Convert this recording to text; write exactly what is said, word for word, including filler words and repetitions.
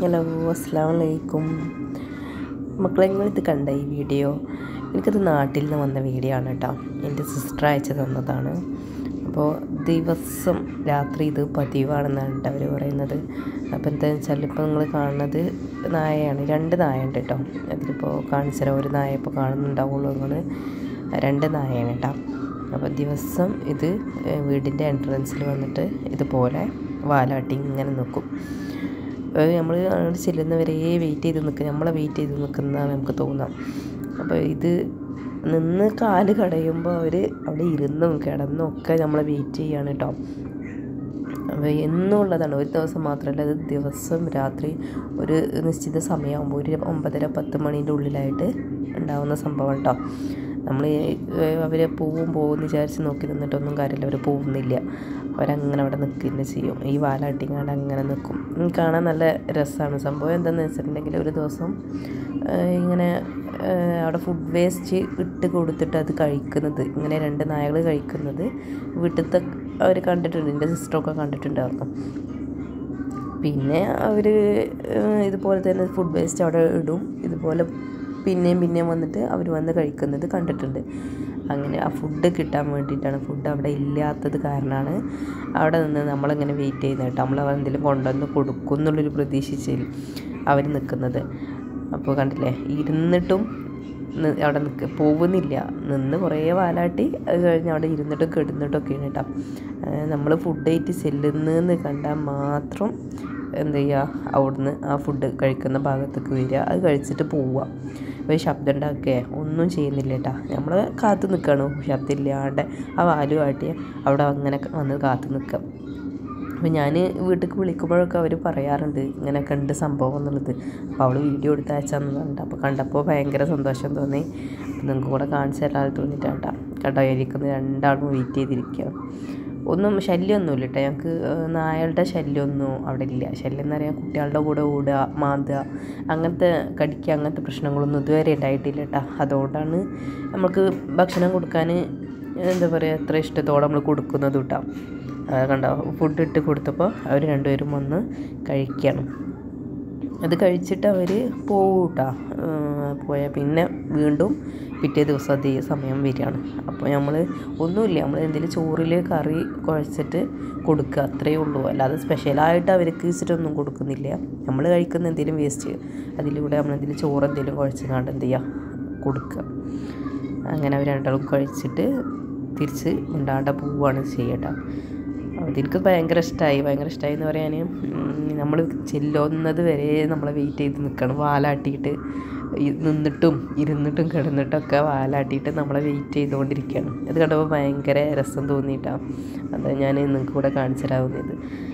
Hello, അസ്സലാമു അലൈക്കും മക്കളെ. നിങ്ങളിത് കണ്ട ഈ വീഡിയോ, എനിക്കത് നാട്ടിൽ നിന്ന് വന്ന വീഡിയോ ആണ് കേട്ടോ. എൻ്റെ സിസ്റ്റർ അയച്ചു തന്നതാണ്. അപ്പോൾ ദിവസം രാത്രി ഇത് പതിവാണെന്നാണ് കേട്ടോ അവർ പറയുന്നത്. അപ്പോൾ എന്താണെന്ന് വെച്ചാൽ ഇപ്പോൾ നിങ്ങൾ കാണുന്നത് നായയാണ്. രണ്ട് നായയുണ്ട് കേട്ടോ. അതിലിപ്പോൾ കാണിച്ചുതരാം. ഒരു നായ ഇപ്പോൾ കാണുന്നുണ്ടാവുള്ളൂ നിങ്ങൾ. രണ്ട് നായയാണ് കേട്ടോ. അപ്പോൾ ദിവസം ഇത് വീടിൻ്റെ എൻട്രൻസിൽ വന്നിട്ട് ഇതുപോലെ വാലാട്ടി ഇങ്ങനെ നിൽക്കും. നമ്മൾ അങ്ങോട്ട് ചെല്ലുന്നവരെ വെയിറ്റ് ചെയ്ത് നിൽക്കുക, നമ്മളെ വെയിറ്റ് ചെയ്ത് നിൽക്കുന്നതാണ് നമുക്ക് തോന്നാം. അപ്പോൾ ഇത് നിന്ന് കാല് കടയുമ്പോൾ അവർ അവിടെ ഇരുന്നും കിടന്നും ഒക്കെ നമ്മളെ വെയിറ്റ് ചെയ്യാണ് കേട്ടോ. അപ്പോൾ എന്നുള്ളതാണ്, ഒരു ദിവസം മാത്രമല്ല, അത് ദിവസം രാത്രി ഒരു നിശ്ചിത സമയമാകുമ്പോൾ ഒരു ഒമ്പതര പത്ത് മണീൻ്റെ ഉള്ളിലായിട്ട് ഉണ്ടാകുന്ന സംഭവം കേട്ടോ. നമ്മൾ അവരെ പോവും പോകുമെന്ന് വിചാരിച്ച് നോക്കി നിന്നിട്ടൊന്നും കാര്യമില്ല, അവർ പോകുന്നില്ല. അവരങ്ങനെ അവിടെ നിൽക്കുക ചെയ്യും. ഈ വാലാട്ടിങ്ങാണ്ട് അങ്ങനെ നിൽക്കും. കാണാൻ നല്ല രസമാണ്. സംഭവം എന്താണെന്ന് വെച്ചിട്ടുണ്ടെങ്കിൽ ഒരു ദിവസം ഇങ്ങനെ അവിടെ ഫുഡ് വേസ്റ്റ് ഇട്ട് കൊടുത്തിട്ട് അത് കഴിക്കുന്നത്, ഇങ്ങനെ രണ്ട് നായകൾ കഴിക്കുന്നത് വീട്ടിലത്തെ അവർ കണ്ടിട്ടുണ്ട്. എൻ്റെ സിസ്റ്ററൊക്കെ കണ്ടിട്ടുണ്ടായിരുന്നു. പിന്നെ അവർ ഇതുപോലെ തന്നെ ഫുഡ് വേസ്റ്റ് അവിടെ ഇടും. ഇതുപോലെ പിന്നെയും പിന്നെയും വന്നിട്ട് അവർ വന്ന് കഴിക്കുന്നത് കണ്ടിട്ടുണ്ട്. അങ്ങനെ ആ ഫുഡ് കിട്ടാൻ വേണ്ടിയിട്ടാണ്, ഫുഡ് അവിടെ ഇല്ലാത്തത് കാരണമാണ് അവിടെ നിന്ന് നമ്മളിങ്ങനെ വെയിറ്റ് ചെയ്യുന്നത് കേട്ടോ. നമ്മൾ എന്തെങ്കിലും കൊണ്ടുവന്ന് കൊടുക്കും എന്നുള്ളൊരു പ്രതീക്ഷിച്ചിൽ അവർ നിൽക്കുന്നത്. അപ്പോൾ കണ്ടില്ലേ, ഇരുന്നിട്ടും അവിടെ നിൽക്കുക പോകുന്നില്ല, നിന്ന് കുറേ വാലാട്ടി അത് കഴിഞ്ഞ് അവിടെ ഇരുന്നിട്ടും കിടന്നിട്ടൊക്കെയാണ് കേട്ടോ. നമ്മൾ ഫുഡായിട്ട് ചെല്ലുന്നതെന്ന് കണ്ടാൽ മാത്രം എന്ത് ചെയ്യുക, അവിടുന്ന് ആ ഫുഡ് കഴിക്കുന്ന ഭാഗത്തേക്ക് വരിക, അത് കഴിച്ചിട്ട് പോവുക. ഒരു ശബ്ദം ഉണ്ടാക്കുക ഒന്നും ചെയ്യുന്നില്ല കേട്ടോ. നമ്മൾ കാത്തു നിൽക്കണം, ശബ്ദം ഇല്ലാണ്ട് ആ വാല് കാട്ടി അവിടെ അങ്ങനെ വന്ന് കാത്തു നിൽക്കുക. അപ്പോൾ ഞാൻ വീട്ടിലേക്ക് വിളിക്കുമ്പോഴൊക്കെ അവർ പറയാറുണ്ട് ഇങ്ങനെയൊക്കെ ഉണ്ട് സംഭവം എന്നുള്ളത്. അപ്പോൾ അവൾ വീഡിയോ എടുത്ത് അയച്ചെന്നുണ്ട്. അപ്പോൾ കണ്ടപ്പോൾ ഭയങ്കര സന്തോഷം തോന്നി. അപ്പോൾ നിങ്ങൾക്ക് കൂടെ കാണിച്ചു തരാൻ തോന്നിയിട്ടാണ് കേട്ടോ. കേട്ടോ, ഇരിക്കുന്നത് രണ്ടാളും വെയിറ്റ് ചെയ്തിരിക്കുകയാണ്. ഒന്നും ശല്യമൊന്നുമില്ല കേട്ടോ. ഞങ്ങൾക്ക് നായകളുടെ ശല്യമൊന്നും അവിടെ ഇല്ല. ശല്യം എന്ന് പറയാൻ കുട്ടികളുടെ കൂടെ ഓടുക, മാന്തുക, അങ്ങനത്തെ കടിക്കുക, അങ്ങനത്തെ പ്രശ്നങ്ങളൊന്നും ഇതുവരെ ഉണ്ടായിട്ടില്ല കേട്ടോ. അതുകൊണ്ടാണ് നമുക്ക് ഭക്ഷണം കൊടുക്കാൻ എന്താ പറയുക എത്ര ഇഷ്ടത്തോടെ നമ്മൾ കൊടുക്കുന്നത് കേട്ടോ. കണ്ടോ, ഫുഡ് ഇട്ട് കൊടുത്തപ്പോൾ അവർ രണ്ടുപേരും വന്ന് കഴിക്കണം. അത് കഴിച്ചിട്ട് അവർ പോകും കേട്ടോ. പോയാൽ പിന്നെ വീണ്ടും പിറ്റേ ദിവസം അതേ സമയം വരികയാണ്. അപ്പോൾ നമ്മൾ ഒന്നുമില്ല, നമ്മൾ എന്തെങ്കിലും ചോറിൽ കറി കുഴച്ചിട്ട് കൊടുക്കുക, അത്രയേ ഉള്ളൂ. അല്ലാതെ സ്പെഷ്യലായിട്ട് അവർക്ക് വെച്ചിട്ടൊന്നും കൊടുക്കുന്നില്ല. നമ്മൾ കഴിക്കുന്ന എന്തെങ്കിലും വേസ്റ്റ് അതിലൂടെ നമ്മൾ എന്തെങ്കിലും ചോറ് എന്തെങ്കിലും കുഴച്ച് കണ്ട് എന്ത് ചെയ്യുക കൊടുക്കുക. അങ്ങനെ അവർ രണ്ടാളും കഴിച്ചിട്ട് തിരിച്ച് ഉണ്ടാണ്ട പോവുകയാണ് ചെയ്യട്ടോ. അതെനിക്ക് ഭയങ്കര ഇഷ്ടമായി. ഭയങ്കര ഇഷ്ടമായി എന്ന് പറയാൻ, നമ്മൾ ചെല്ലുന്നത് വരെ നമ്മളെ വെയിറ്റ് ചെയ്ത് നിൽക്കണം. വാലാട്ടിയിട്ട് നിന്നിട്ടും ഇരുന്നിട്ടും കിടന്നിട്ടൊക്കെ വാലാട്ടിയിട്ട് നമ്മളെ വെയിറ്റ് ചെയ്തുകൊണ്ടിരിക്കുകയാണ്. അത് കണ്ടപ്പോൾ ഭയങ്കര രസം തോന്നിയിട്ടാണ്. അത് ഞാൻ നിങ്ങൾക്ക് കൂടെ കാണിച്ചു തരാവുന്നത്.